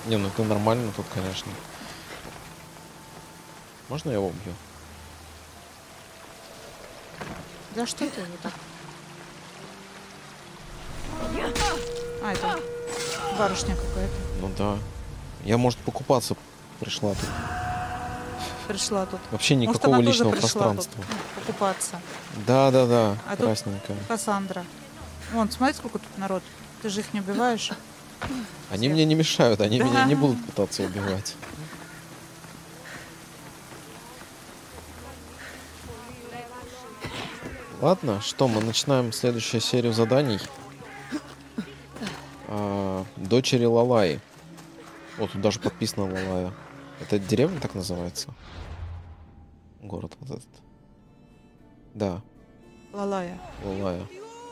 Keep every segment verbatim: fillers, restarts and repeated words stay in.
Не, ну это нормально тут, конечно. Можно я его убью? Да что ты не так? А, это барышня какая-то. Ну да. Я, может, покупаться пришла тут. Пришла тут. Вообще Может, никакого она тоже личного пришла пространства. тут, ну, покупаться. Да, да, да. А тут Красненькая. Кассандра. Вон, смотри, сколько тут народ. Ты же их не убиваешь. Они Всех. мне не мешают, они Да. меня не будут пытаться убивать. Ладно, что, мы начинаем следующую серию заданий. А, дочери Лалаи. Вот тут даже подписано Лалая. Это деревня так называется? Город вот этот. Да, Лалая. Лалая.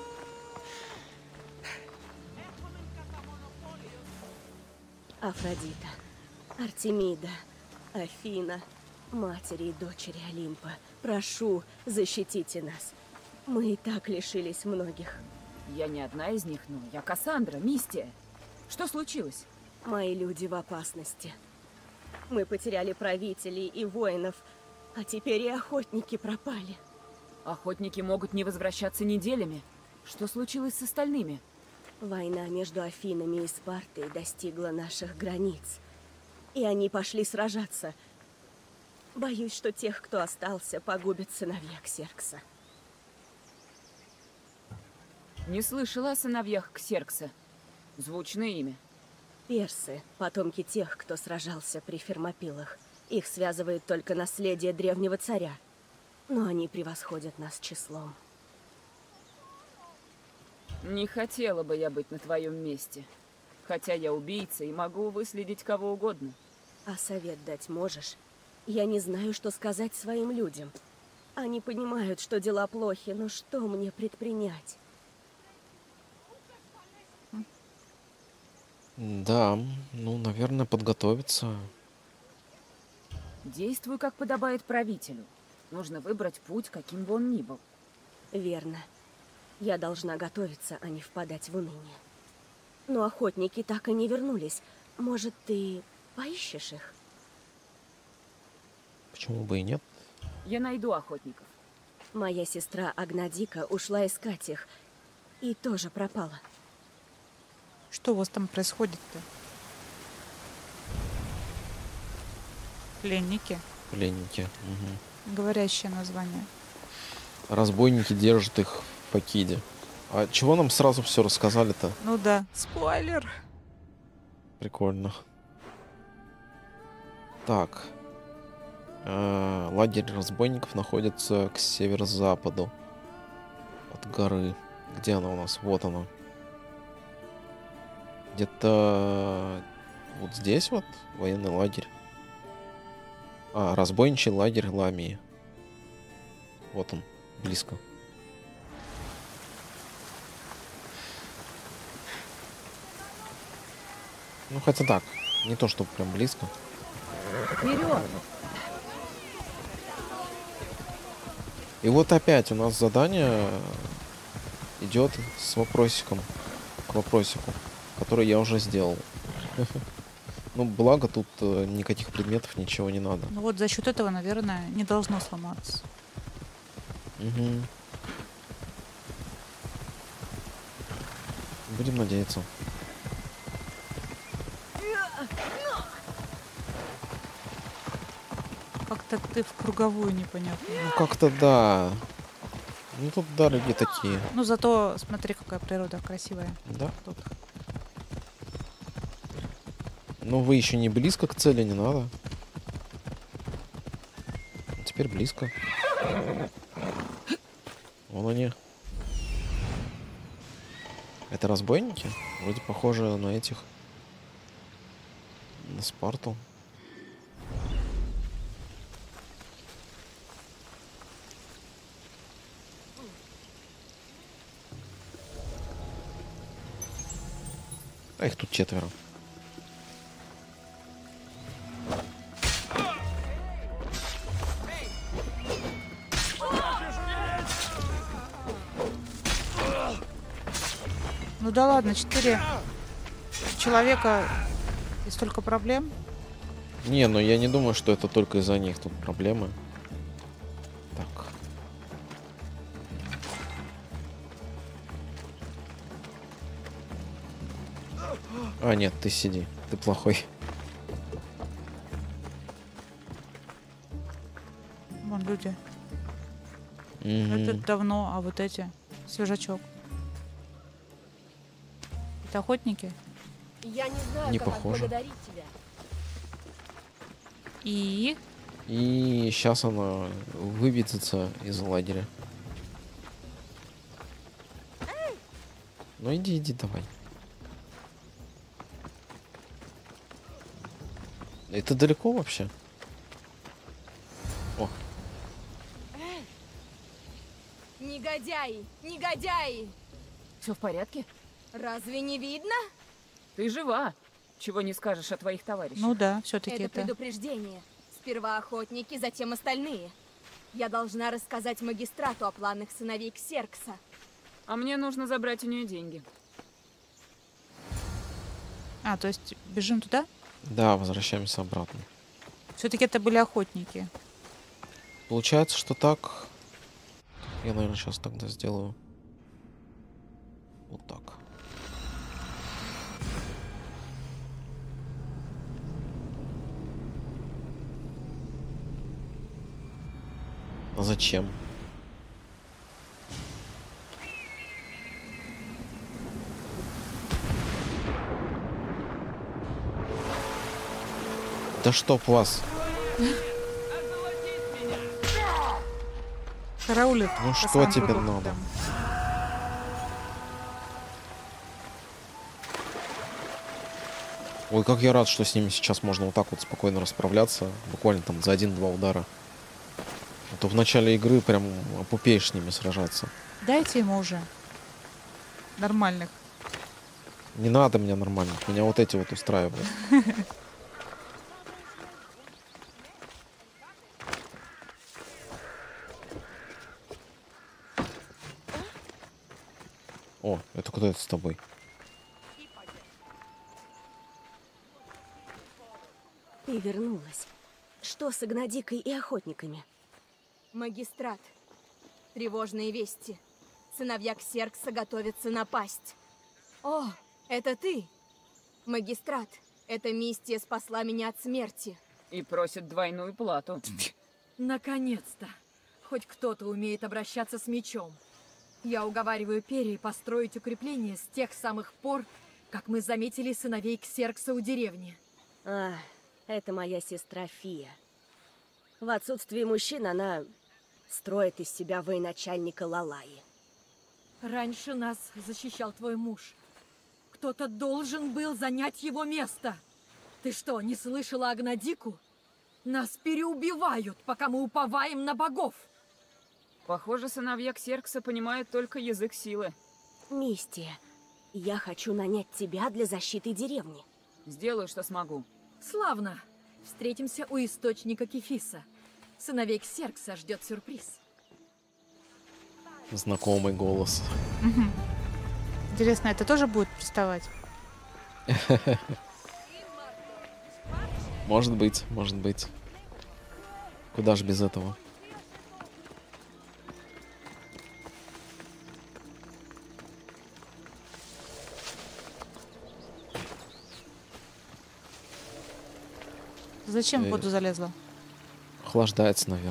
Афродита, Артемида, Афина, матери и дочери Олимпа, прошу, защитите нас. Мы и так лишились многих. Я не одна из них, но я Кассандра, Мистия. Что случилось? Мои люди в опасности. Мы потеряли правителей и воинов, а теперь и охотники пропали. Охотники могут не возвращаться неделями. Что случилось с остальными? Война между Афинами и Спартой достигла наших границ. И они пошли сражаться. Боюсь, что тех, кто остался, погубят сыновья Ксеркса. Не слышала о сыновьях Ксеркса. Звучное имя. Персы – потомки тех, кто сражался при Фермопилах. Их связывает только наследие древнего царя. Но они превосходят нас числом. Не хотела бы я быть на твоем месте. Хотя я убийца и могу выследить кого угодно. А совет дать можешь? Я не знаю, что сказать своим людям. Они понимают, что дела плохи, но что мне предпринять? Да, ну, наверное, подготовиться. Действуй, как подобает правителю. Нужно выбрать путь, каким бы он ни был. Верно. Я должна готовиться, а не впадать в уныние. Но охотники так и не вернулись. Может, ты поищешь их? Почему бы и нет? Я найду охотников. Моя сестра Агнадика ушла искать их и тоже пропала. Что у вас там происходит-то? Пленники. Пленники. Угу. Говорящее название. Разбойники держат их в Факиде. А чего нам сразу все рассказали-то? Ну да, спойлер. Прикольно. Так. Э, лагерь разбойников находится к северо-западу от горы. Где она у нас? Вот она. Где-то вот здесь вот военный лагерь. А, разбойничий лагерь Ламии. Вот он, близко. Ну, хотя так, не то, чтобы прям близко. Вперед! И вот опять у нас задание идет с вопросиком к вопросику, который я уже сделал. Ну, благо тут э, никаких предметов, ничего не надо. Ну вот за счет этого, наверное, не должно сломаться. Угу. Будем надеяться. Как-то ты в круговую непонятно. Ну, как-то да. Ну, тут дороги такие. Ну зато смотри, какая природа красивая. Да. Тут. Но вы еще не близко к цели, не надо. Теперь близко. Вон они. Это разбойники? Вроде похожи на этих. На Спарту. А их тут четверо. Ну да ладно, четыре человека И столько проблем. Не, ну я не думаю, что это только из-за них тут проблемы. Так. А, нет, ты сиди. Ты плохой. Вон люди. Мгм. Это давно, а вот эти свежачок. Это охотники. Я не знаю, Не как похоже. отблагодарить тебя. И И сейчас она выведется из лагеря. Ну иди, иди, давай. Это далеко вообще? О, Негодяи! Негодяи! Все в порядке? Разве не видно? Ты жива. Чего не скажешь о твоих товарищах. ну да, все-таки Это это. предупреждение. Сперва охотники, затем остальные. Я должна рассказать магистрату о планах сыновей Ксеркса. А мне нужно забрать у нее деньги. А, то есть бежим туда? да, возвращаемся обратно. Все-таки это были охотники. Получается, что так. Я, наверное, сейчас тогда сделаю. Вот так. А зачем? Да чтоб вас. Караулит. Ну по что своим тебе кругам надо? там. Ой, как я рад, что с ними сейчас можно вот так вот спокойно расправляться. Буквально там за один-два удара. А то в начале игры прям опупеешь с ними сражаться. Дайте ему уже нормальных. Не надо меня нормальных, меня вот эти вот устраивают. О, это кто это с тобой? Ты вернулась. Что с Игнадикой и охотниками? Магистрат. Тревожные вести. Сыновья Ксеркса готовятся напасть. О, это ты! Магистрат, эта миссия спасла меня от смерти. И просит двойную плату. Наконец-то! Хоть кто-то умеет обращаться с мечом. Я уговариваю Перри построить укрепление с тех самых пор, как мы заметили сыновей Ксеркса у деревни. А, это моя сестра Фия. В отсутствие мужчин она строит из себя военачальника Лалаи. Раньше нас защищал твой муж. Кто-то должен был занять его место. Ты что, не слышала Агнадику? Нас переубивают, пока мы уповаем на богов. Похоже, сыновья Ксеркса понимают только язык силы. Мистия, я хочу нанять тебя для защиты деревни. Сделаю, что смогу. Славно. Встретимся у источника Кефиса. Сыновей Ксеркса ждет сюрприз. Знакомый голос. Интересно, это тоже будет приставать? Может быть, может быть. Куда ж без этого? Зачем в Э. воду залезла? Охлаждается, наверное.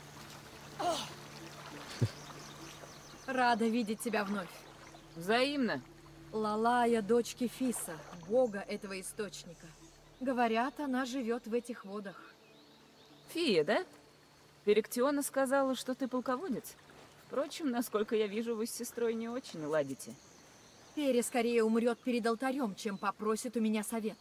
Рада видеть тебя вновь. Взаимно. Лалая, дочь Кефиса, бога этого источника. Говорят, она живет в этих водах. Фия, да? Перектиона сказала, что ты полководец. Впрочем, насколько я вижу, вы с сестрой не очень ладите. Перри скорее умрет перед алтарем, чем попросит у меня совет.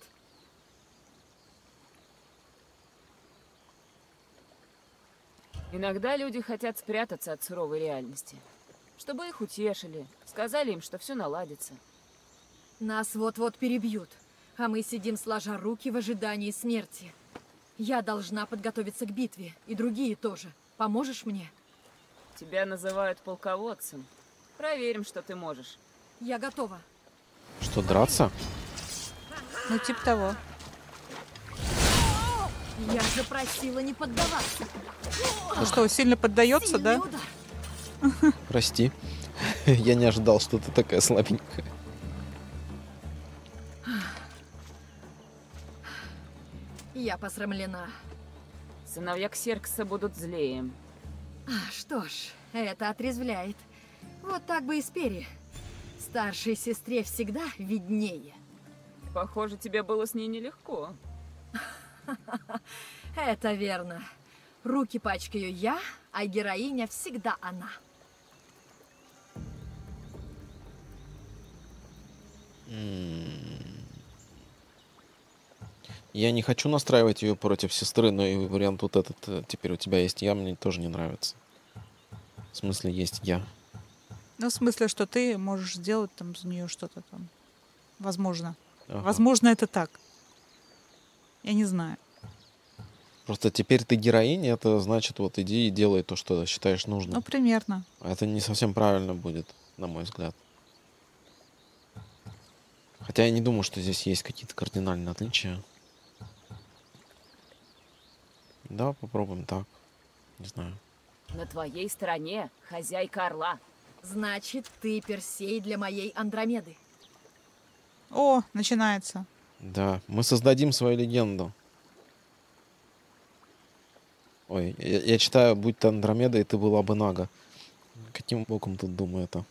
Иногда люди хотят спрятаться от суровой реальности. Чтобы их утешили, сказали им, что все наладится. Нас вот-вот перебьют, а мы сидим сложа руки в ожидании смерти. Я должна подготовиться к битве, и другие тоже. Поможешь мне? Тебя называют полководцем. Проверим, что ты можешь. Я готова. Что, драться? Ну, типа того. Я же просила не поддаваться. Ну что, сильно поддается, Сильный да? удар. Прости. Я не ожидал, что ты такая слабенькая. Я посрамлена. Сыновья Ксеркса будут злее. А, Что ж, это отрезвляет. Вот так бы и спери. Старшей сестре всегда виднее. Похоже, тебе было с ней нелегко. Это верно. Руки пачкаю я, а героиня всегда она. Я не хочу настраивать ее против сестры, но и вариант вот этот, э, теперь у тебя есть я, мне тоже не нравится. В смысле, есть я. Ну, в смысле, что ты можешь сделать там за нее что-то там. Возможно. Ага. Возможно, это так. Я не знаю. Просто теперь ты героиня, это значит, вот иди и делай то, что считаешь нужным. Ну, примерно. А это не совсем правильно будет, на мой взгляд. Хотя я не думаю, что здесь есть какие-то кардинальные отличия. Да, попробуем так. Не знаю. На твоей стороне хозяйка Орла. Значит, ты Персей для моей Андромеды. О, начинается. Да, мы создадим свою легенду. Ой, я, я читаю, будь ты Андромеда, и ты была бы Нага. Каким боком тут думаю это?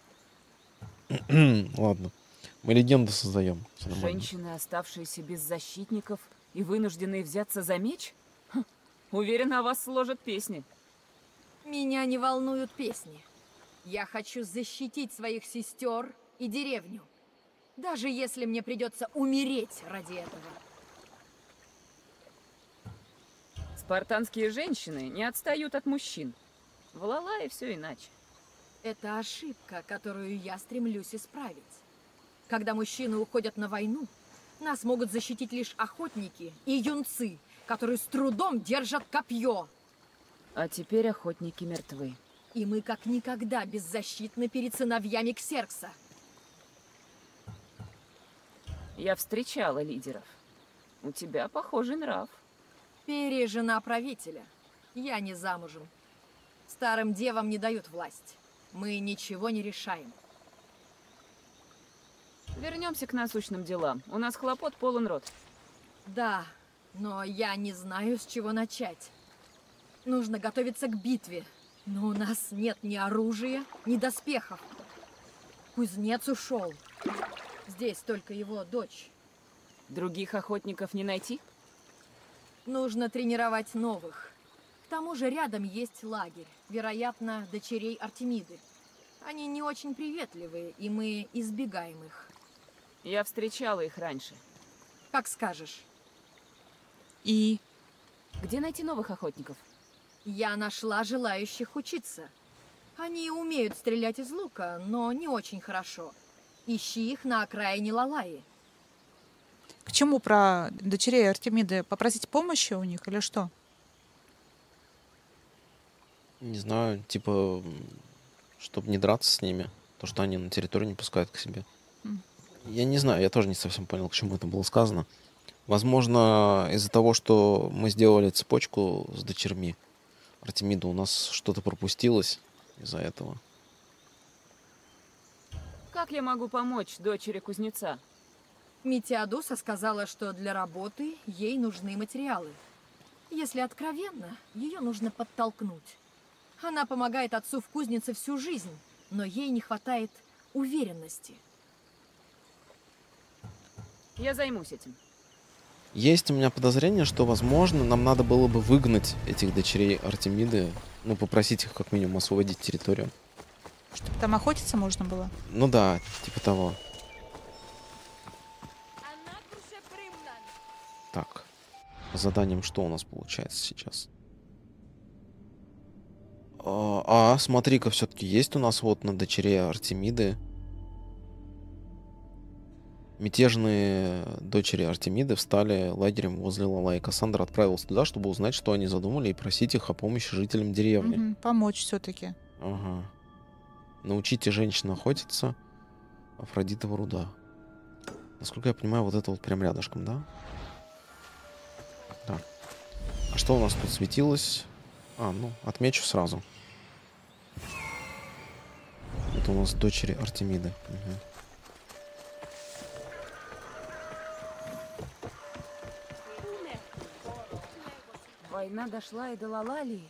Ладно. Мы легенду создаем. Всё нормально. Женщины, оставшиеся без защитников и вынужденные взяться за меч? Хм, уверена, о вас сложат песни. Меня не волнуют песни. Я хочу защитить своих сестер и деревню. Даже если мне придется умереть ради этого. Спартанские женщины не отстают от мужчин. В Лалае все иначе. Это ошибка, которую я стремлюсь исправить. Когда мужчины уходят на войну, нас могут защитить лишь охотники и юнцы, которые с трудом держат копье. А теперь охотники мертвы. И мы как никогда беззащитны перед сыновьями Ксеркса. Я встречала лидеров. У тебя похожий нрав. Перри — жена правителя. Я не замужем. Старым девам не дают власть. Мы ничего не решаем. Вернемся к насущным делам. У нас хлопот полон рот. Да, но я не знаю, с чего начать. Нужно готовиться к битве, но у нас нет ни оружия, ни доспехов. Кузнец ушел. Здесь только его дочь. Других охотников не найти? Нужно тренировать новых. К тому же рядом есть лагерь, вероятно, дочерей Артемиды. Они не очень приветливые, и мы избегаем их. Я встречала их раньше. Как скажешь. И Где найти новых охотников? Я нашла желающих учиться. Они умеют стрелять из лука, но не очень хорошо. Ищи их на окраине Лалаи. к чему про дочерей Артемиды? Попросить помощи у них или что? Не знаю, типа, чтобы не драться с ними. То, что они на территорию не пускают к себе. М. Я не знаю, я тоже не совсем понял, к чему это было сказано. Возможно, из-за того, что мы сделали цепочку с дочерьми Артемиды, у нас что-то пропустилось из-за этого. Как я могу помочь дочери кузнеца? Митиадуса сказала, что для работы ей нужны материалы. Если откровенно, ее нужно подтолкнуть. Она помогает отцу в кузнице всю жизнь, но ей не хватает уверенности. Я займусь этим. Есть у меня подозрение, что, возможно, нам надо было бы выгнать этих дочерей Артемиды, ну, попросить их как минимум освободить территорию. Чтобы там охотиться можно было? Ну да, типа того. Так, по заданиям что у нас получается сейчас? А, а смотри-ка, все-таки есть у нас вот на дочерей Артемиды. Мятежные дочери Артемиды встали лагерем возле Лалаи. Кассандра отправилась туда, чтобы узнать, что они задумали, и просить их о помощи жителям деревни. Мгм, помочь все-таки. Ага. Научите женщин охотиться. Афродитова руда. Насколько я понимаю, вот это вот прям рядышком, да? Да. А что у нас тут светилось? А, ну, отмечу сразу. Это у нас дочери Артемиды. Угу. Война дошла и до Лалалии.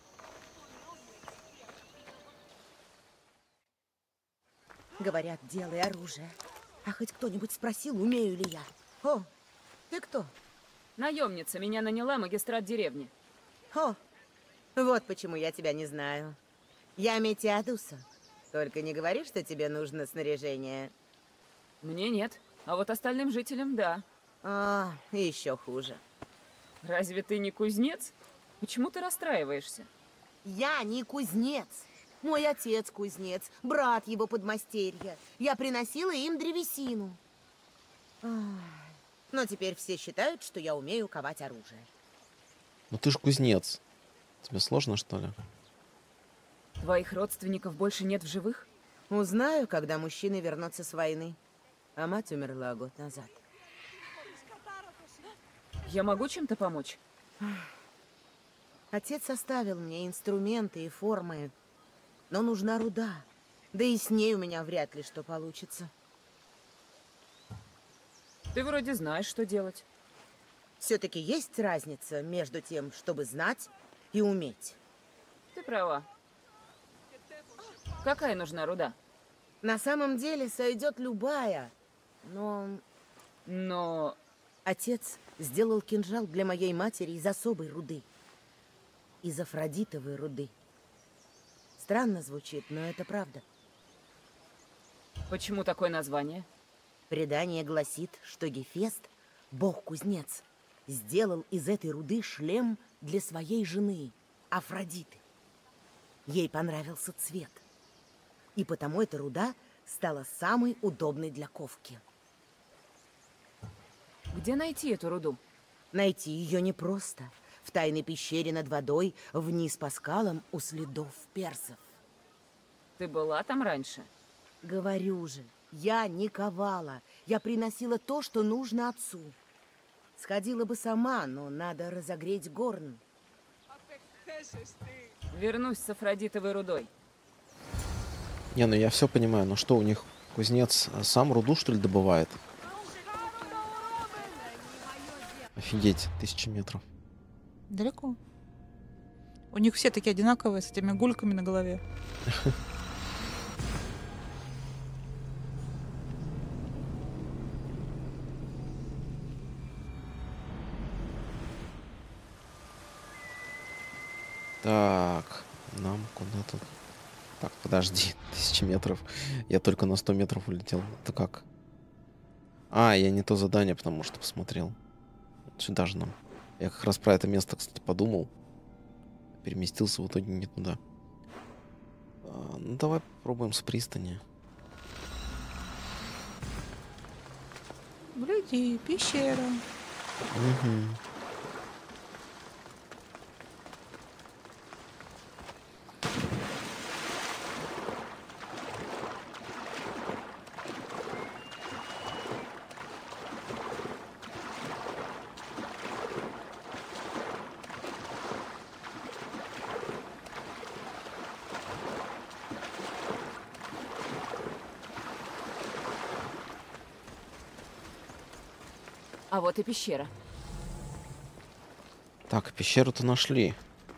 Говорят, делай оружие. А хоть кто-нибудь спросил, умею ли я? О, ты кто? Наемница меня наняла магистрат деревни. О, вот почему я тебя не знаю. Я Метиадуса. Только не говори, что тебе нужно снаряжение. Мне нет, а вот остальным жителям да. А, еще хуже. Разве ты не кузнец? Почему ты расстраиваешься? Я не кузнец. Мой отец кузнец, брат его подмастерья. Я приносила им древесину. Ах, но теперь все считают, что я умею ковать оружие. Ну ты ж кузнец. Тебе сложно, что ли? Твоих родственников больше нет в живых? Узнаю, когда мужчины вернутся с войны. А мать умерла год назад. Я могу чем-то помочь? Отец оставил мне инструменты и формы, но нужна руда. Да и с ней у меня вряд ли что получится. Ты вроде знаешь, что делать. Все-таки есть разница между тем, чтобы знать и уметь. Ты права. Какая нужна руда? На самом деле сойдет любая, но... Но... Отец сделал кинжал для моей матери из особой руды. Из афродитовой руды. Странно звучит, но это правда. Почему такое название? Предание гласит, что Гефест, бог-кузнец, сделал из этой руды шлем для своей жены, Афродиты. Ей понравился цвет. И потому эта руда стала самой удобной для ковки. Где найти эту руду? Найти ее непросто. В тайной пещере над водой, вниз по скалам у следов персов. Ты была там раньше? Говорю же, я не ковала. Я приносила то, что нужно отцу. Сходила бы сама, но надо разогреть горн. Вернусь с афродитовой рудой. Не, ну я все понимаю, но что у них кузнец сам руду, что ли, добывает? Офигеть, тысячи метров. Далеко. У них все такие одинаковые, с этими гульками на голове. Так, нам куда-то... Так, подожди, тысячи метров. Я только на сто метров улетел. Это как? А, я не то задание, потому что посмотрел. Сюда же нам. Я как раз про это место, кстати, подумал. Переместился в итоге не туда. А, ну, давай попробуем с пристани. Гляди, пещера. Угу. А вот и пещера. Так, пещеру-то нашли.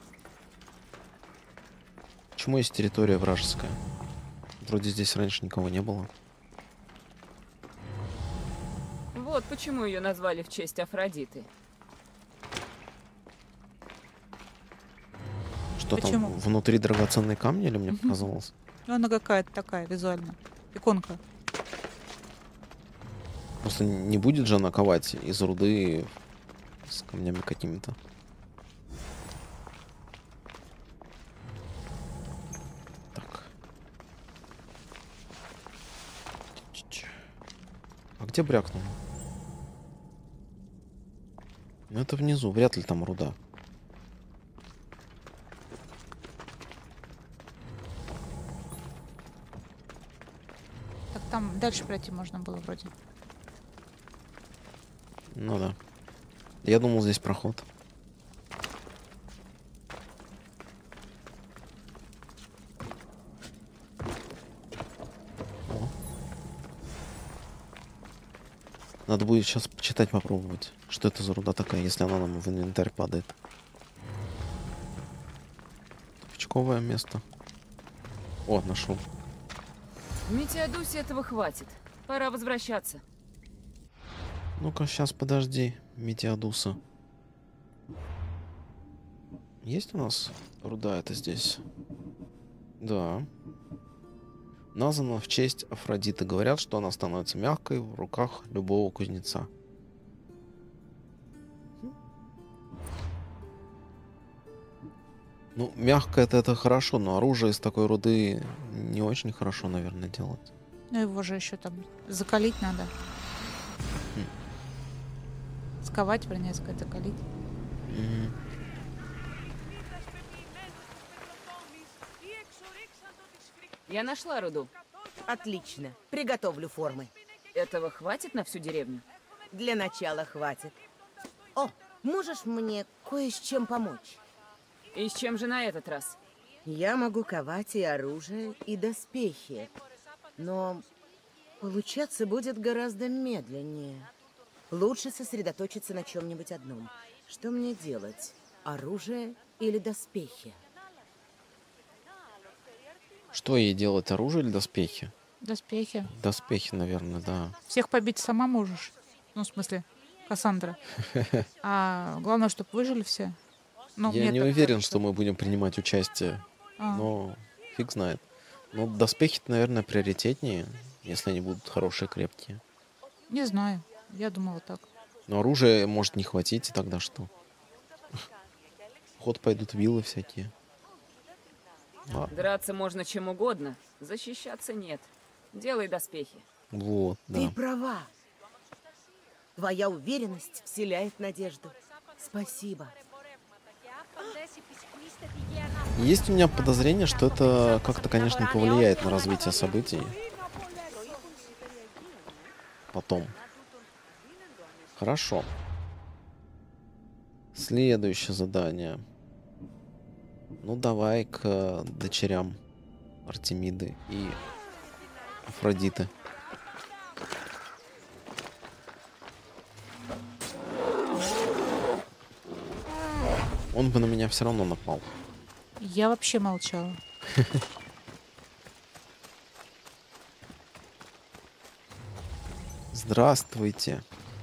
Почему есть территория вражеская? Вроде здесь раньше никого не было. Вот почему ее назвали в честь Афродиты. Что Почему? там, внутри драгоценные камни, или мне показалось? Ну, она какая-то такая визуально. Иконка. Просто не будет же она ковать из руды с камнями какими-то. Так. А где брякнул? Ну это внизу, вряд ли там руда. Так там дальше пройти можно было вроде. Ну да. Я думал, здесь проход. Надо будет сейчас почитать, попробовать. Что это за руда такая, если она нам в инвентарь падает. Тупичковое место. О, нашел. В Метеодусе этого хватит. Пора возвращаться. Ну-ка, сейчас подожди, Метеодуса. Есть у нас руда это здесь? Да. Названа в честь Афродиты. Говорят, что она становится мягкой в руках любого кузнеца. Ну, мягкое это, это хорошо, но оружие из такой руды не очень хорошо, наверное, делать. Ну его же еще там закалить надо. Хм. Сковать, вернее, сказать, закалить. Мгм. Я нашла руду. Отлично. Приготовлю формы. Этого хватит на всю деревню? Для начала хватит. О, можешь мне кое с чем помочь? И с чем же на этот раз? Я могу ковать и оружие, и доспехи. Но получаться будет гораздо медленнее. Лучше сосредоточиться на чем-нибудь одном. Что мне делать? Оружие или доспехи? Что ей делать, оружие или доспехи? Доспехи. Доспехи, наверное, да. Всех побить сама можешь. Ну, в смысле, Кассандра. А главное, чтобы выжили все. Ну, Я мне не так уверен, кажется. что мы будем принимать участие, А, но фиг знает. Ну, доспехи, наверное, приоритетнее, если они будут хорошие, крепкие. не знаю. Я думала так. Но оружия может не хватить, и тогда что? В ход пойдут вилы всякие. Ладно. Драться можно чем угодно, защищаться нет. Делай доспехи. Вот, да. Ты права. Твоя уверенность вселяет надежду. Спасибо. Есть у меня подозрение, что это как-то, конечно, повлияет на развитие событий. Потом. Хорошо. Следующее задание. Ну, давай к э, дочерям Артемиды и Афродиты. Он бы на меня все равно напал. Я вообще молчала. Здравствуйте.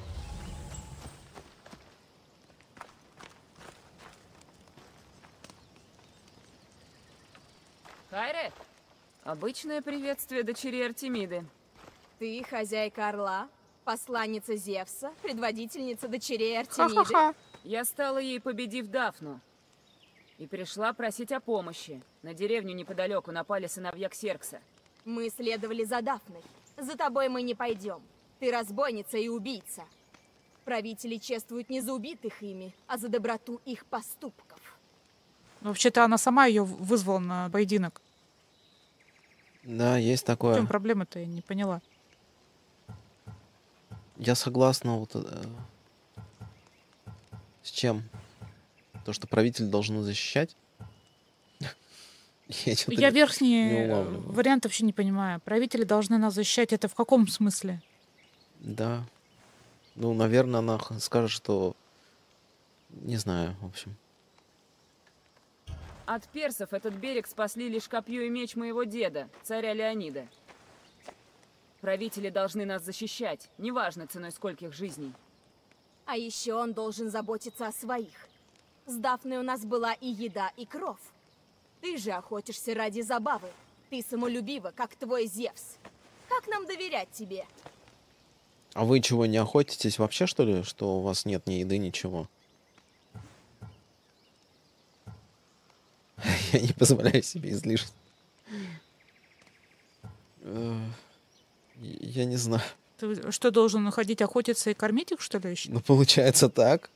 Хайре, обычное приветствие дочери Артемиды. Ты хозяйка Орла, посланница Зевса, предводительница дочерей Артемиды. Ха-ха-ха. Я стала ей, победив Дафну. И пришла просить о помощи. На деревню неподалеку напали сыновья Ксеркса. Мы следовали за Дафной. За тобой мы не пойдем. Ты разбойница и убийца. Правители чествуют не за убитых ими, а за доброту их поступков. Вообще-то она сама ее вызвала на поединок. Да, есть В чем такое. проблема-то, я не поняла. Я согласна вот э, с чем? То, что правитель должен защищать? Я чё-то Я не- верхний не э, улавливаю. вариант вообще не понимаю. Правители должны нас защищать. Это в каком смысле? Да. Ну, наверное, она х- скажет, что... Не знаю, в общем. От персов этот берег спасли лишь копье и меч моего деда, царя Леонида. Правители должны нас защищать, неважно ценой скольких жизней. А еще он должен заботиться о своих. С Дафной у нас была и еда, и кров. Ты же охотишься ради забавы. Ты самолюбива, как твой Зевс. Как нам доверять тебе? А вы чего, не охотитесь вообще, что ли? Что у вас нет ни еды, ничего? Я не позволяю себе излишеств. Э, Я не знаю. Ты что, должен ходить охотиться и кормить их, что ли, еще? Ну, получается так.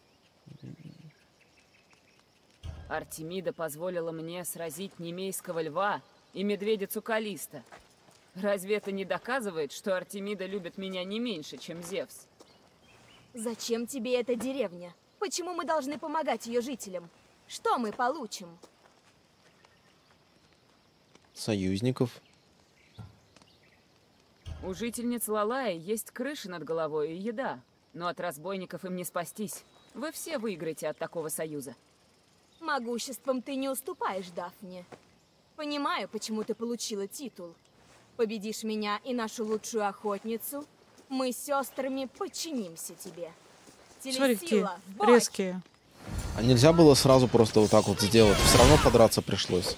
Артемида позволила мне сразить немейского льва и медведицу Калиста. Разве это не доказывает, что Артемида любит меня не меньше, чем Зевс? Зачем тебе эта деревня? Почему мы должны помогать ее жителям? Что мы получим? Союзников. У жительниц Лалая есть крыша над головой и еда, но от разбойников им не спастись. Вы все выиграете от такого союза. Могуществом ты не уступаешь, Дафне. Понимаю, почему ты получила титул. Победишь меня и нашу лучшую охотницу, мы с сестрами подчинимся тебе. Смотри, какие Телесила, в бой! резкие. А нельзя было сразу просто вот так вот сделать? Все равно подраться пришлось.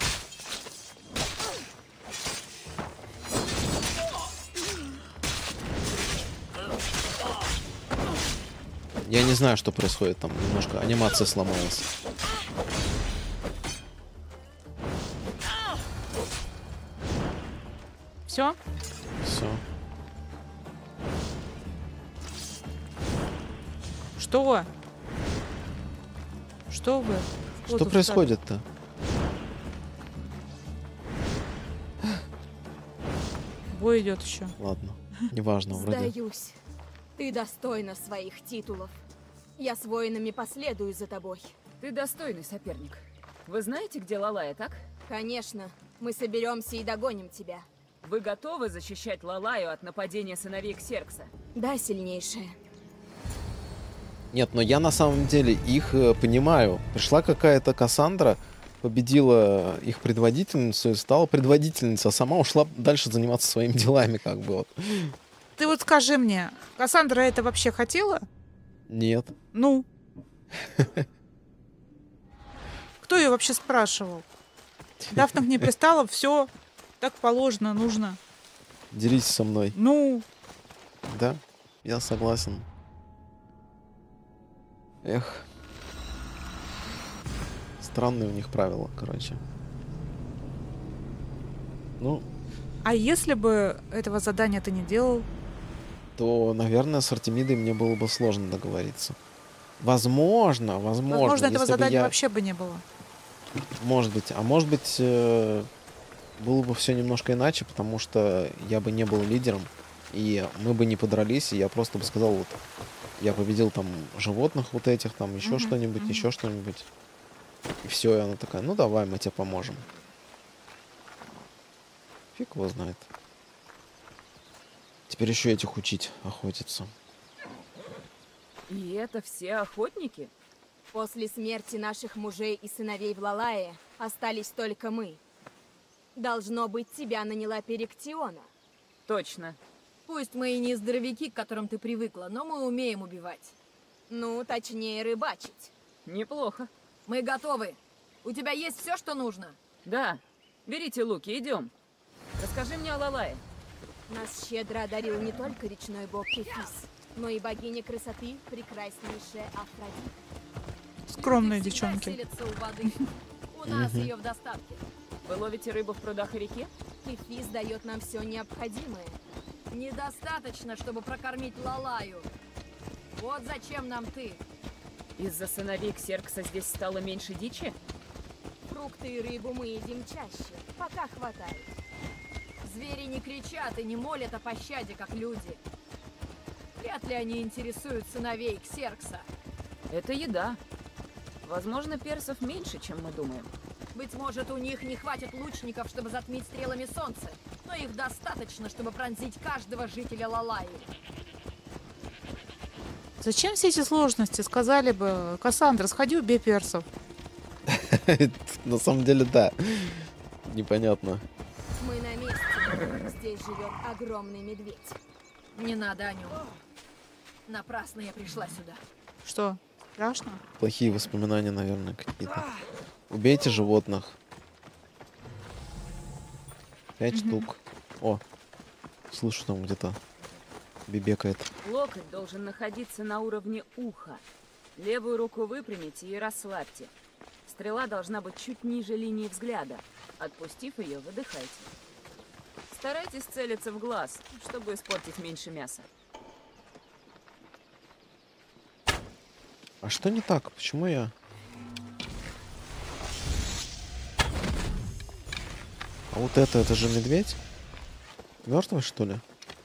Я не знаю, что происходит там. Немножко анимация сломалась. Все? Все. Что? Что вы? Что тут происходит-то? Бой идет еще. Ладно, неважно, вроде. Сдаюсь. Ты достойна своих титулов. Я с воинами последую за тобой. Ты достойный соперник. Вы знаете, где Лалая, так? Конечно, мы соберемся и догоним тебя. Вы готовы защищать Лалаю от нападения сыновей Ксеркса? Да, сильнейшая. Нет, но я на самом деле их э, понимаю. Пришла какая-то Кассандра, победила их предводительницу и стала предводительницей, а сама ушла дальше заниматься своими делами, как бы вот. Ты вот скажи мне, Кассандра это вообще хотела? Нет. Ну? Кто ее вообще спрашивал? Дафна к ней пристала, все, так положено, нужно. Делитесь со мной. Ну? Да, я согласен. Эх. Странные у них правила, короче. Ну, А если бы этого задания ты не делал? то, наверное, с Артемидой мне было бы сложно договориться. Возможно, возможно. Возможно, этого если бы задания я- вообще бы не было. Может быть. А может быть, э, было бы все немножко иначе, потому что я бы не был лидером, и мы бы не подрались, и я просто бы сказал, вот, я победил там животных вот этих, там еще Мгм, что-нибудь, мгм. еще что-нибудь. И все, и она такая, ну давай, мы тебе поможем. Фиг его знает. Теперь еще этих учить охотиться. И это все охотники? После смерти наших мужей и сыновей в Лалае остались только мы. Должно быть, тебя наняла Перектиона. Точно. Пусть мы и не здоровяки, к которым ты привыкла, но мы умеем убивать. Ну, точнее, рыбачить. Неплохо. Мы готовы. У тебя есть все, что нужно? Да. Берите луки, идем. Расскажи мне о Лалае. Нас щедро одарил не только речной бог Кефис, но и богиня красоты, прекраснейшая Афродита. Скромные Люди всегда девчонки. селятся у воды. У нас ее в достатке. Вы ловите рыбу в прудах и реке? Кефис дает нам все необходимое. Недостаточно, чтобы прокормить Лалаю. Вот зачем нам ты. Из-за сыновей Ксеркса здесь стало меньше дичи? Фрукты и рыбу мы едим чаще, пока хватает. Звери не кричат и не молят о пощаде, как люди. Вряд ли они интересуют сыновей Ксеркса. Это еда. Возможно, персов меньше, чем мы думаем. Быть может, у них не хватит лучников, чтобы затмить стрелами солнца, но их достаточно, чтобы пронзить каждого жителя Лалаи. Зачем все эти сложности? Сказали бы, Кассандра, сходи, убей персов. На самом деле, да. Непонятно. Мы на месте. Здесь живет огромный медведь. Не надо о нем. Напрасно я пришла сюда. Что, страшно? Плохие воспоминания, наверное, какие-то. Убейте животных. Пять штук. О, слышу там где-то. Бибекает. Локоть должен находиться на уровне уха. Левую руку выпрямите и расслабьте. Стрела должна быть чуть ниже линии взгляда. Отпустив ее, выдыхайте. Старайтесь целиться в глаз, чтобы испортить меньше мяса. А что не так? Почему я... А вот это, это же медведь? Мертвый, что ли?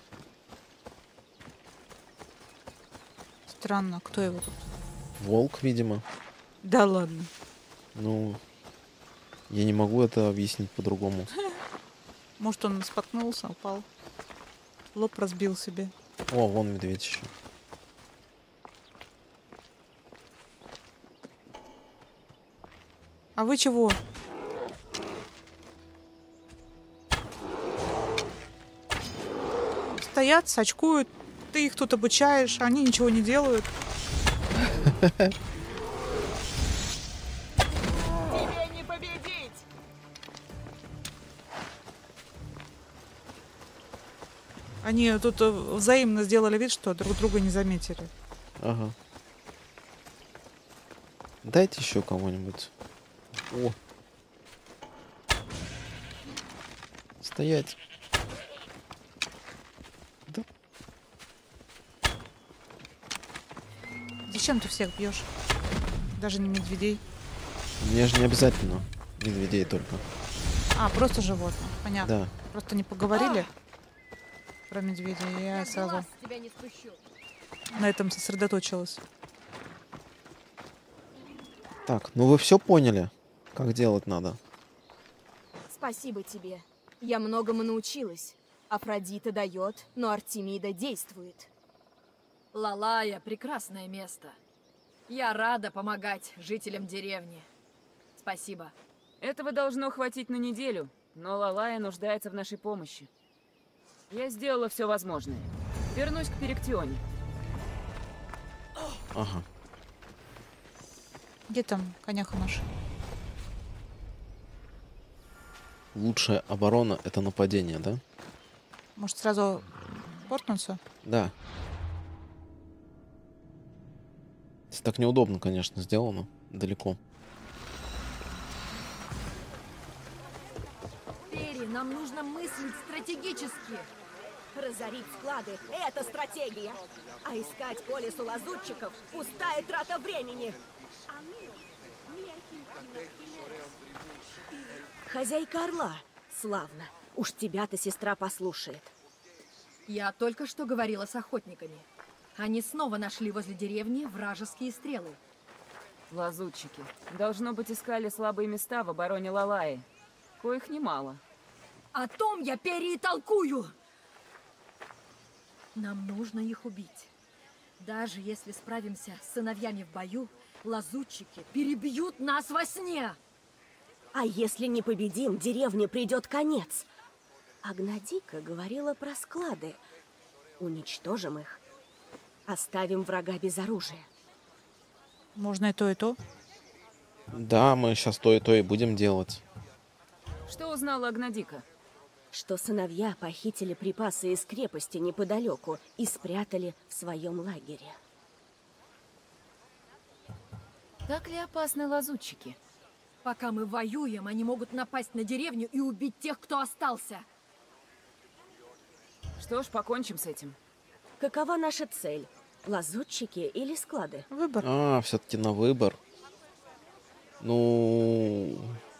Странно, кто его тут? Волк, видимо. Да ладно. Ну, я не могу это объяснить по-другому. Может, он споткнулся, упал. Лоб разбил себе. О, вон медведь еще. А вы чего? Стоят, сачкуют, ты их тут обучаешь, а они ничего не делают. Тебе не победить! Они тут э, взаимно сделали вид, что друг друга не заметили. Ага. Дайте еще кого-нибудь. О. Стоять. Да. Зачем ты всех бьешь? Даже не медведей. Мне же не обязательно медведей только. А, просто животных. Понятно. Да. Просто не поговорили про медведя, и я сразу глаз с тебя не спущу. на этом сосредоточилась. Так, ну вы все поняли, как делать надо? Спасибо тебе. Я многому научилась. Афродита дает, но Артемида действует. Лалая — прекрасное место. Я рада помогать жителям деревни. Спасибо. Этого должно хватить на неделю, но Лалая нуждается в нашей помощи. Я сделала все возможное. Вернусь к Перектионе. Ага. Где там коняха наша? Лучшая оборона — это нападение, да? Может, сразу портнуться? Да. Это так неудобно, конечно, сделано. Далеко. Пери, нам нужно мыслить стратегически. Разорить склады — это стратегия. А искать по лесу лазутчиков — пустая трата времени. Хозяйка Орла. Славно. Уж тебя-то сестра послушает. Я только что говорила с охотниками. Они снова нашли возле деревни вражеские стрелы. Лазутчики. Должно быть, искали слабые места в обороне Лалаи. Коих немало. О том я Пери и толкую! Нам нужно их убить. Даже если справимся с сыновьями в бою, лазутчики перебьют нас во сне! А если не победим, деревне придет конец. Агнадика говорила про склады. Уничтожим их. Оставим врага без оружия. Можно и то, и то. Да, мы сейчас то и то и будем делать. Что узнала Агнадика? Что сыновья похитили припасы из крепости неподалеку и спрятали в своем лагере. Так ли опасны лазутчики? Пока мы воюем, они могут напасть на деревню и убить тех, кто остался. Что ж, покончим с этим. Какова наша цель? Лазутчики или склады? Выбор. А, все-таки на выбор. Ну,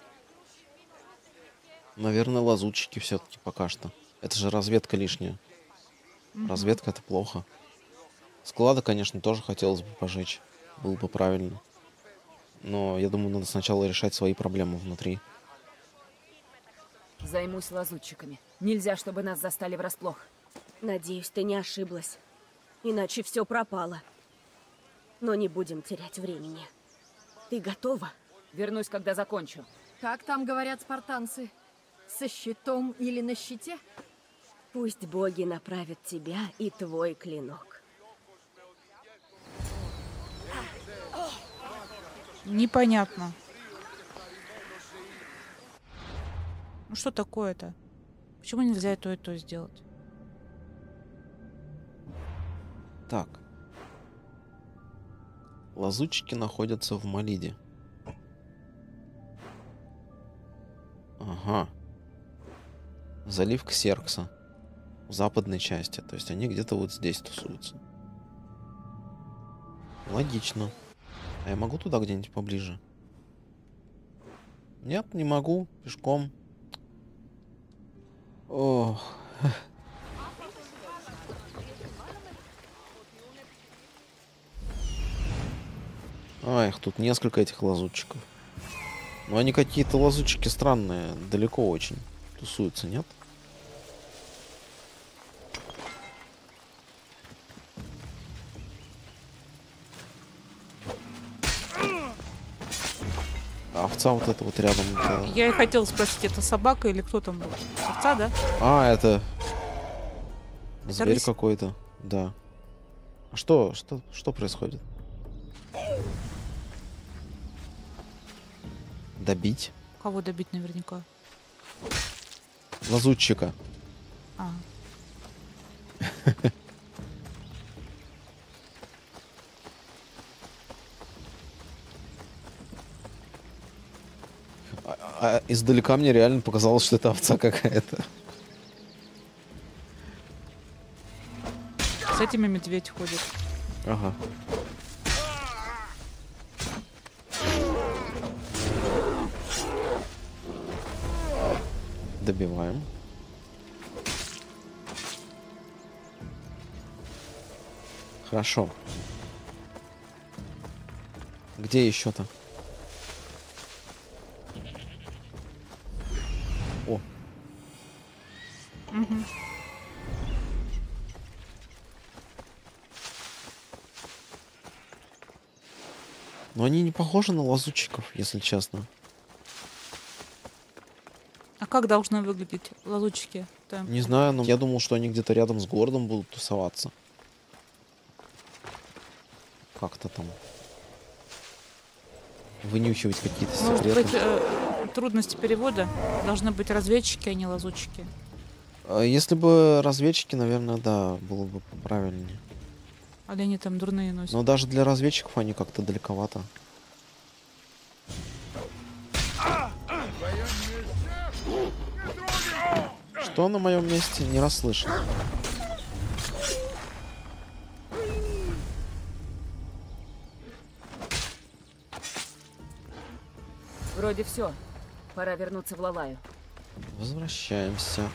наверное, лазутчики все-таки пока что. Это же разведка лишняя. Мгм. Разведка — это плохо. Склады, конечно, тоже хотелось бы пожечь. Было бы правильно. Но я думаю, надо сначала решать свои проблемы внутри. Займусь лазутчиками. Нельзя, чтобы нас застали врасплох. Надеюсь, ты не ошиблась. Иначе все пропало. Но не будем терять времени. Ты готова? Вернусь, когда закончу. Как там говорят спартанцы? Со щитом или на щите? Пусть боги направят тебя и твой клинок. Непонятно. Ну что такое-то? Почему нельзя и то, и то сделать? Так. Лазутчики находятся в Малиде. Ага. Залив Ксеркса. В западной части. То есть они где-то вот здесь тусуются. Логично. А я могу туда где-нибудь поближе? Нет, не могу. Пешком. Ох. А, их тут несколько, этих лазутчиков. Но они какие-то лазутчики странные. Далеко очень тусуются, нет? овца вот эта вот рядом. Это... Я и хотела спросить, это собака или кто там был? Овца, да? А, это... Это Зверь рысь? какой-то, да. А что, что, что происходит? Добить? Кого добить наверняка? Лазутчика. А. А, а издалека мне реально показалось, что это овца какая-то. С этими медведь ходит. Ага. Добиваем. Хорошо. Где еще-то? О. Угу. Но они не похожи на лазутчиков, если честно. А как должны выглядеть лазутчики? Там? Не знаю, но я думал, что они где-то рядом с городом будут тусоваться. Как-то там. Вынюхивать какие-то Может секреты. быть, э, трудности перевода? Должны быть разведчики, а не лазутчики. А если бы разведчики, наверное, да, было бы правильнее. А они там дурные носят. Но даже для разведчиков они как-то далековато. Что на моем месте? Не расслышал. Вроде все. Пора вернуться в Лалаю. Возвращаемся.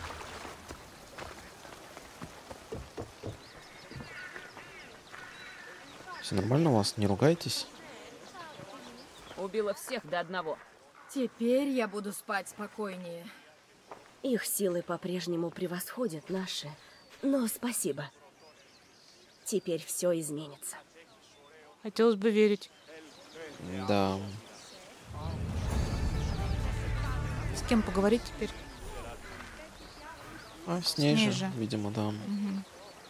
Все нормально у вас? Не ругайтесь? Убила всех до одного. Теперь я буду спать спокойнее. Их силы по-прежнему превосходят наши, но спасибо. Теперь все изменится. Хотелось бы верить. Да. С кем поговорить теперь? А, с ней, С ней же, же. видимо, да. Мгм.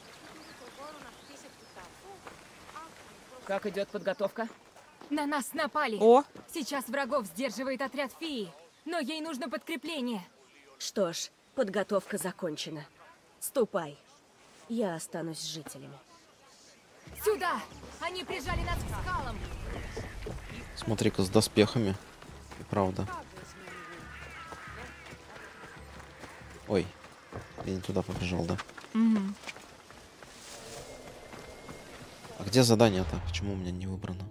Как идет подготовка? На нас напали. О, Сейчас врагов сдерживает отряд феи, но ей нужно подкрепление. Что ж, подготовка закончена. Ступай. Я останусь с жителями. Сюда! Они прижали нас к скалам. Смотри-ка, с доспехами. И правда. Ой, я не туда побежал, да? мгм. А где задание-то? Почему у меня не выбрано?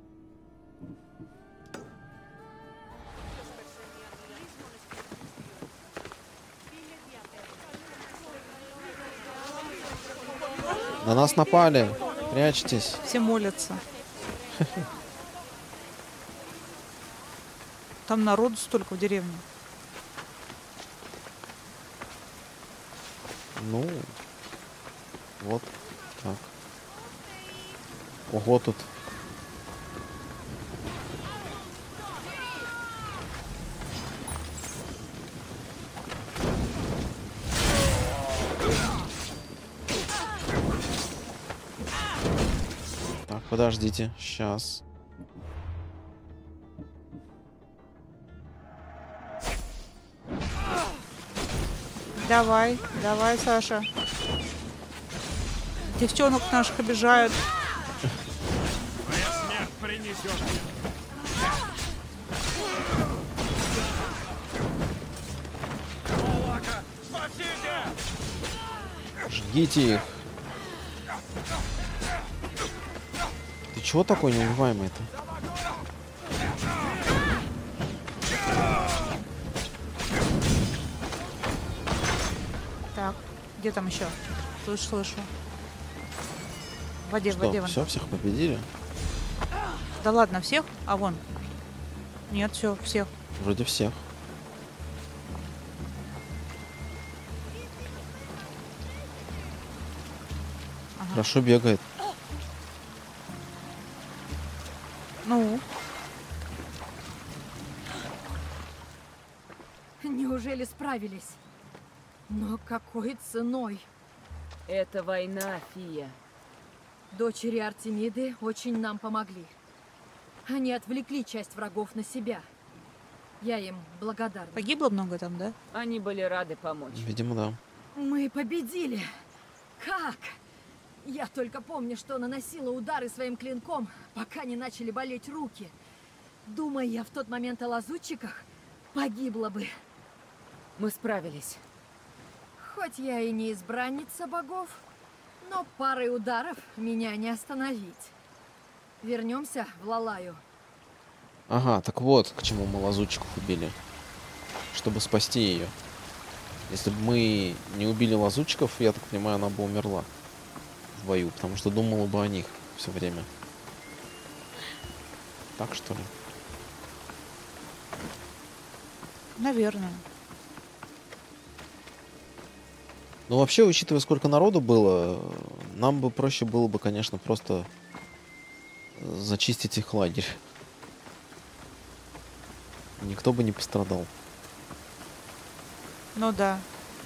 На нас напали. Прячьтесь. Все молятся. Там народу столько в деревне. Ну, вот так. Ого, тут. Так, подождите, сейчас. Давай, давай, Саша. Девчонок наших обижают. Жгите их. Ты чего такой неубиваемый-то? Так, где там еще? Слышу, слышу. В воде, в Что, воде вон. все, всех победили? Да ладно, всех? А вон. Нет, все, всех. Вроде всех. Ага. Хорошо бегает. Ну, Неужели справились? Но какой ценой? Это война, Фия. Дочери Артемиды очень нам помогли. Они отвлекли часть врагов на себя. Я им благодарна. Погибло много там, да? Они были рады помочь. Видимо, да. Мы победили. Как? Я только помню, что наносила удары своим клинком, пока не начали болеть руки. Думая я в тот момент о лазутчиках, погибла бы. Мы справились. Хоть я и не избранница богов, но парой ударов меня не остановить. Вернемся в Лалаю. Ага, так вот, к чему мы лазутчиков убили. Чтобы спасти ее. Если бы мы не убили лазутчиков, я так понимаю, она бы умерла в бою, потому что думала бы о них все время. Так что ли? Наверное. Ну, вообще, учитывая, сколько народу было, нам бы проще было бы, конечно, просто зачистить их лагерь. Никто бы не пострадал. Ну да.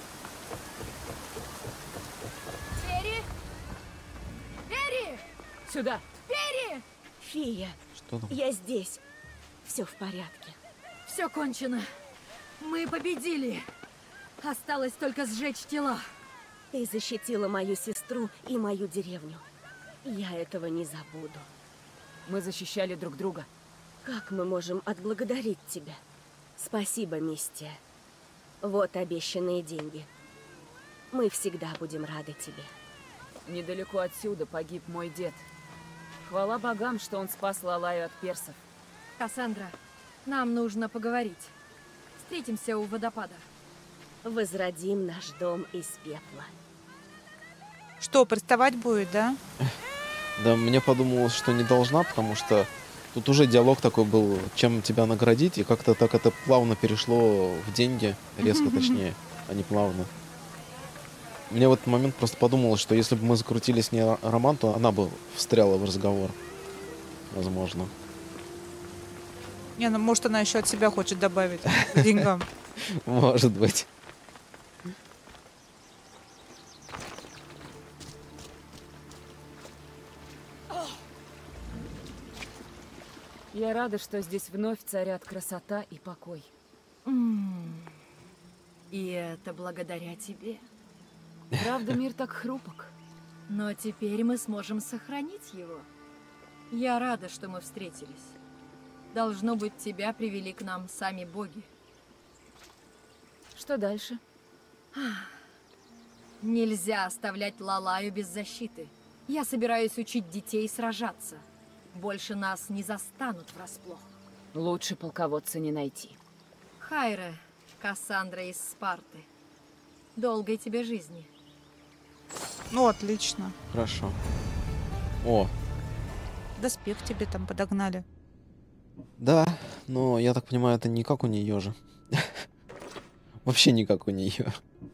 Фери! Фери! Сюда! Фери! Фия, Что там? я здесь. Все в порядке. Все кончено. Мы победили. Осталось только сжечь тела. Ты защитила мою сестру и мою деревню. Я этого не забуду. Мы защищали друг друга. Как мы можем отблагодарить тебя? Спасибо, Мистия. Вот обещанные деньги. Мы всегда будем рады тебе. Недалеко отсюда погиб мой дед. Хвала богам, что он спас Лалаю от персов. Кассандра, нам нужно поговорить. Встретимся у водопада. Возродим наш дом из пепла. Что, приставать будет, да? Да, мне подумалось, что не должна, потому что тут уже диалог такой был, чем тебя наградить, и как-то так это плавно перешло в деньги, резко точнее, а не плавно. Мне в этот момент просто подумалось, что если бы мы закрутили с ней роман, то она бы встряла в разговор. Возможно. Не, ну может она еще от себя хочет добавить к деньгам. Может быть. Я рада, что здесь вновь царят красота и покой. И это благодаря тебе. Правда, мир так хрупок. Но теперь мы сможем сохранить его. Я рада, что мы встретились. Должно быть, тебя привели к нам сами боги. Что дальше? Нельзя оставлять Лалаю без защиты. Я собираюсь учить детей сражаться. Больше нас не застанут врасплох. Лучше полководца не найти. Хайре, Кассандра из Спарты. Долгой тебе жизни. Ну, отлично. Хорошо. О, Доспех тебе там подогнали. да, но я так понимаю, это не как у нее же. Вообще не как у нее.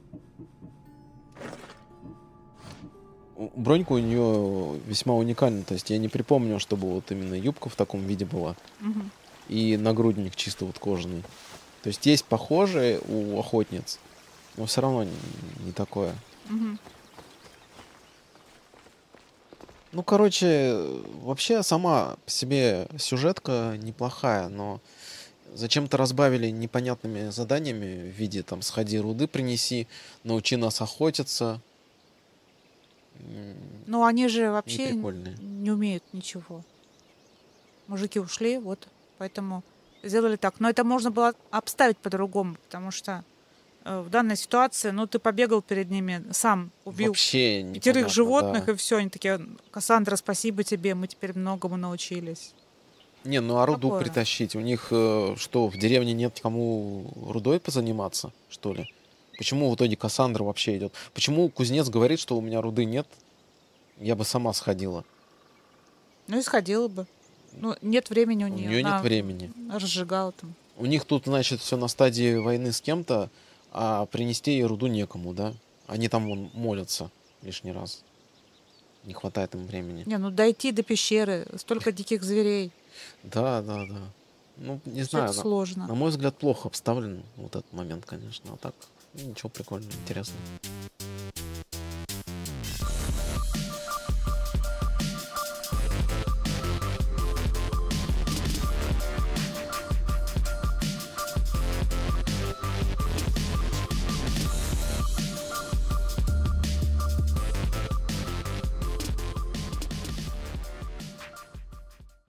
Бронька у нее весьма уникальна, то есть я не припомню, чтобы вот именно юбка в таком виде была. Мгм. И нагрудник чисто вот кожаный. То есть есть похожие у охотниц, но все равно не, не такое. Мгм. Ну, короче, вообще сама по себе сюжетка неплохая, но зачем-то разбавили непонятными заданиями в виде там «сходи руды принеси», «научи нас охотиться». М, Ну, они же вообще Неприкольные. не умеют ничего. Мужики ушли, вот, поэтому сделали так. Но это можно было обставить по-другому, потому что э, в данной ситуации, ну, ты побегал перед ними, сам убил Вообще пятерых непонятно, животных, да. и все. Они такие: Кассандра, спасибо тебе, мы теперь многому научились. Не, ну а руду Такое. притащить? У них э, что, в деревне нет кому рудой позаниматься, что ли? Почему в итоге Кассандра вообще идет? Почему кузнец говорит, что у меня руды нет? Я бы сама сходила. Ну и сходила бы. Ну, нет времени у У нее. нее нет времени. Разжигала там. У них тут, значит, все на стадии войны с кем-то, а принести ей руду некому, да? Они там вон молятся лишний раз. Не хватает им времени. Не, ну дойти до пещеры, столько диких зверей. Да, да, да. Ну, не Всё знаю, это на, сложно. на мой взгляд, плохо обставлен вот этот момент, конечно. А так, ну, ничего прикольного, интересного.